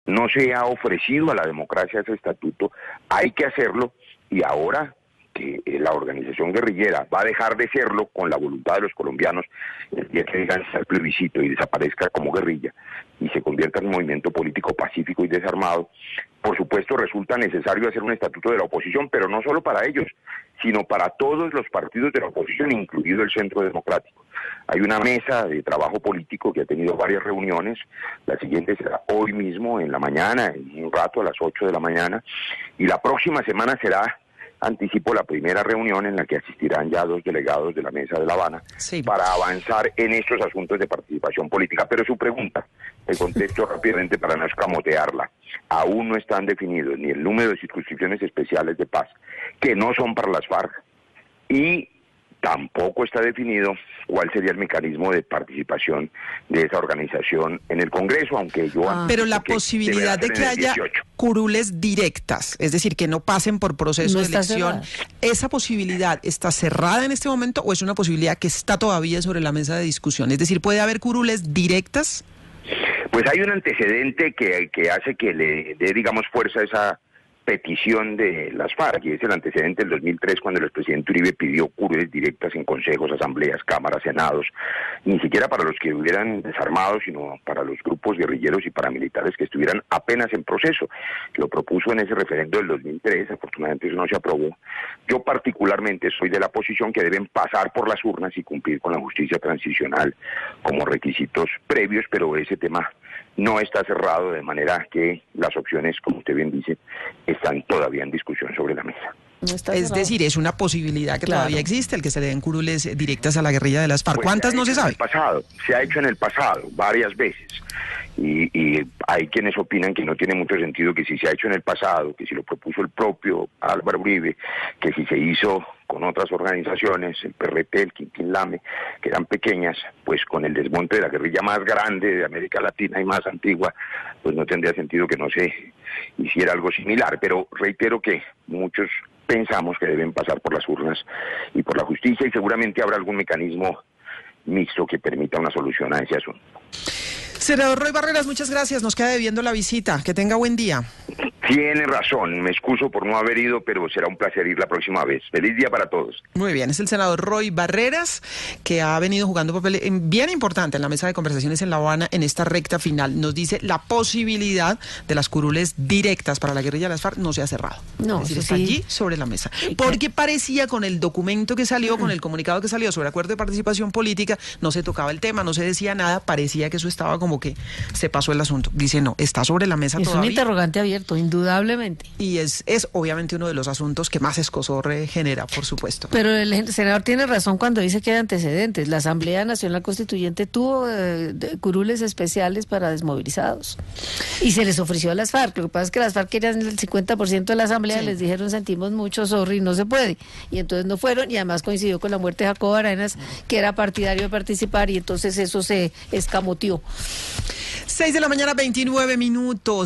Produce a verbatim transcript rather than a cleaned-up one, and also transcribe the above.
No se ha ofrecido a la democracia ese estatuto, hay que hacerlo, y ahora que la organización guerrillera va a dejar de serlo con la voluntad de los colombianos el día que digan el plebiscito y desaparezca como guerrilla y se convierta en un movimiento político pacífico y desarmado, por supuesto resulta necesario hacer un estatuto de la oposición, pero no solo para ellos, sino para todos los partidos de la oposición, incluido el Centro Democrático. Hay una mesa de trabajo político que ha tenido varias reuniones, la siguiente será hoy mismo, en la mañana, en un rato, a las ocho de la mañana, y la próxima semana será, anticipo, la primera reunión en la que asistirán ya dos delegados de la Mesa de La Habana, sí, para avanzar en estos asuntos de participación política. Pero su pregunta, te contesto rápidamente para no escamotearla, aún no están definidos ni el número de circunscripciones especiales de paz, que no son para las FARC, y tampoco está definido cuál sería el mecanismo de participación de esa organización en el Congreso, aunque yo... Ah, pero la posibilidad de que haya curules directas, es decir, que no pasen por proceso no de elección, cerrada. ¿Esa posibilidad está cerrada en este momento o es una posibilidad que está todavía sobre la mesa de discusión? Es decir, ¿puede haber curules directas? Pues hay un antecedente que, que hace que le dé, digamos, fuerza a esa petición de las FARC, y es el antecedente del dos mil tres, cuando el expresidente Uribe pidió curules directas en consejos, asambleas, cámaras, senados, ni siquiera para los que hubieran desarmado, sino para los grupos guerrilleros y paramilitares que estuvieran apenas en proceso. Lo propuso en ese referendo del dos mil tres, afortunadamente eso no se aprobó. Yo particularmente soy de la posición que deben pasar por las urnas y cumplir con la justicia transicional como requisitos previos, pero ese tema no está cerrado, de manera que las opciones, como usted bien dice, están todavía en discusión sobre la mesa. No está es decir, es una posibilidad que claro. todavía existe, el que se le den curules directas a la guerrilla de las FARC. Pues ¿cuántas no se sabe? En el pasado, se ha hecho en el pasado, varias veces. Y, y hay quienes opinan que no tiene mucho sentido que si se ha hecho en el pasado, que si lo propuso el propio Álvaro Uribe, que si se hizo con otras organizaciones, el P R T, el Quintín Lame, que eran pequeñas, pues con el desmonte de la guerrilla más grande de América Latina y más antigua, pues no tendría sentido que no se hiciera algo similar. Pero reitero que muchos pensamos que deben pasar por las urnas y por la justicia, y seguramente habrá algún mecanismo mixto que permita una solución a ese asunto. Senador Roy Barreras, muchas gracias, nos queda debiendo la visita, que tenga buen día. Tiene razón, me excuso por no haber ido, pero será un placer ir la próxima vez. Feliz día para todos. Muy bien, es el senador Roy Barreras, que ha venido jugando un papel bien importante en la mesa de conversaciones en La Habana en esta recta final. Nos dice la posibilidad de las curules directas para la guerrilla de las FARC no se ha cerrado. No, es decir, sí. está allí sobre la mesa. Porque parecía con el documento que salió, con el comunicado que salió sobre acuerdo de participación política, no se tocaba el tema, no se decía nada, parecía que eso estaba como que se pasó el asunto. Dice, no, está sobre la mesa es todavía. Es un interrogante abierto, indudablemente. Y es, es obviamente uno de los asuntos que más escozor genera, por supuesto. Pero el senador tiene razón cuando dice que hay antecedentes. La Asamblea Nacional Constituyente tuvo eh, curules especiales para desmovilizados. Y se les ofreció a las FARC. Lo que pasa es que las FARC querían el cincuenta por ciento de la Asamblea, sí. Les dijeron, sentimos mucho, sorry, no se puede. Y entonces no fueron, y además coincidió con la muerte de Jacobo Arenas, que era partidario de participar, y entonces eso se escamoteó. seis de la mañana, veintinueve minutos.